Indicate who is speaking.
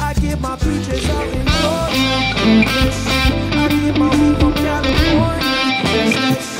Speaker 1: I get my peaches out in Georgia. I get my weed from California. Yes, yes.